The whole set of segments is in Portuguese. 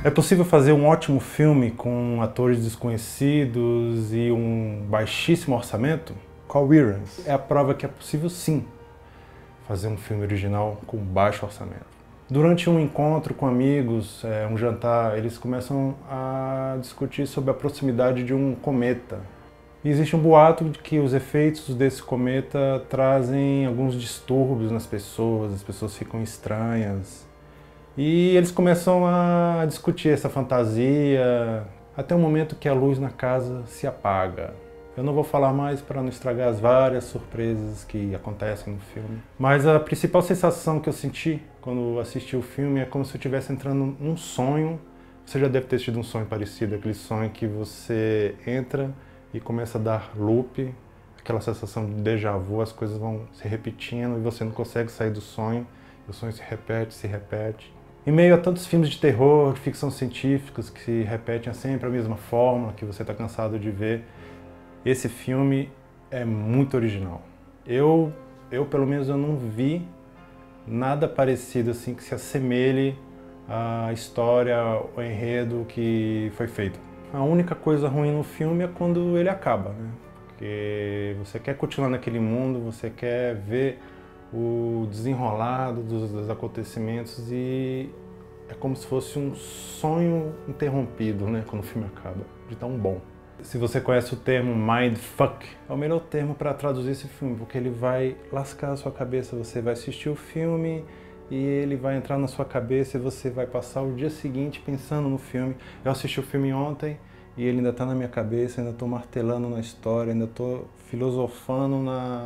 É possível fazer um ótimo filme com atores desconhecidos e um baixíssimo orçamento? Coherence é a prova que é possível sim fazer um filme original com baixo orçamento. Durante um encontro com amigos, um jantar, eles começam a discutir sobre a proximidade de um cometa. E existe um boato de que os efeitos desse cometa trazem alguns distúrbios nas pessoas, as pessoas ficam estranhas. E eles começam a discutir essa fantasia, até o momento que a luz na casa se apaga. Eu não vou falar mais para não estragar as várias surpresas que acontecem no filme. Mas a principal sensação que eu senti quando assisti o filme é como se eu estivesse entrando num sonho. Você já deve ter tido um sonho parecido, aquele sonho que você entra e começa a dar loop, aquela sensação de déjà vu, as coisas vão se repetindo e você não consegue sair do sonho, o sonho se repete, se repete. Em meio a tantos filmes de terror, de ficção científica, que se repetem sempre a mesma fórmula, que você está cansado de ver, esse filme é muito original. Eu pelo menos, eu não vi nada parecido assim que se assemelhe à história, ao enredo que foi feito. A única coisa ruim no filme é quando ele acaba, né? Porque você quer continuar naquele mundo, você quer ver o desenrolado dos acontecimentos e é como se fosse um sonho interrompido, né? Quando o filme acaba, de tão bom. Se você conhece o termo mindfuck, é o melhor termo para traduzir esse filme, porque ele vai lascar a sua cabeça. Você vai assistir o filme e ele vai entrar na sua cabeça e você vai passar o dia seguinte pensando no filme. Eu assisti o filme ontem e ele ainda está na minha cabeça, ainda estou martelando na história, ainda estou filosofando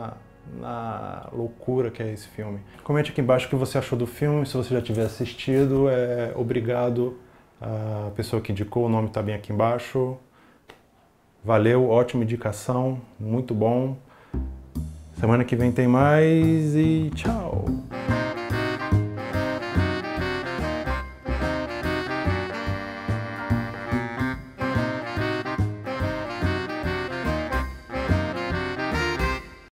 na loucura que é esse filme. Comente aqui embaixo o que você achou do filme, se você já tiver assistido. Obrigado à pessoa que indicou, o nome está bem aqui embaixo. Valeu, ótima indicação, muito bom. Semana que vem tem mais e tchau!